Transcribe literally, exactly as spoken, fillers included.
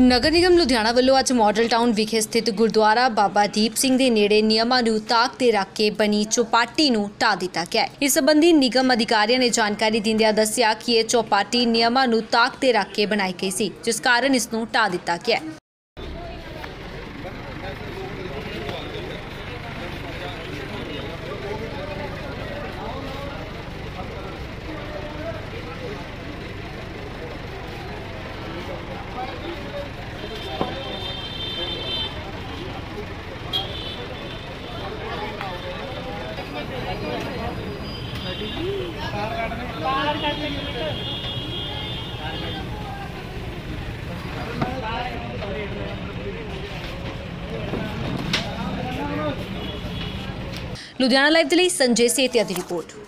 ਨਗਰ ਨਿਗਮ ਲੁਧਿਆਣਾ ਵੱਲੋਂ ਅੱਜ model town ਵਿਖੇ ਸਥਿਤ ਗੁਰਦੁਆਰਾ ਬਾਬਾ ਦੀਪ ਸਿੰਘ ਦੇ ਨੇੜੇ ਨਿਯਮਾਂ ਨੂੰ ਤਾਕ ਤੇ ਰੱਖ ਕੇ ਬਣੀ ਚੌਪਾਟੀ ਨੂੰ ਢਾਹ ਦਿੱਤਾ ਗਿਆ ਹੈ। ਇਸ ਸੰਬੰਧੀ ਨਿਗਮ ਅਧਿਕਾਰੀਆਂ ਨੇ ਜਾਣਕਾਰੀ ਦਿੰਦਿਆਂ ਦੱਸਿਆ ਕਿ ਇਹ ਚੌਪਾਟੀ ਨਿਯਮਾਂ ਨੂੰ ਤਾਕ ਤੇ ਰੱਖ ਕੇ ਬਣਾਈ ਗਈ ਸੀ, ਜਿਸ ਕਾਰਨ ਇਸ ਨੂੰ ਢਾਹ ਦਿੱਤਾ ਗਿਆ ਹੈ। लुधियाना लाइव के लिए संजय सेतिया की रिपोर्ट।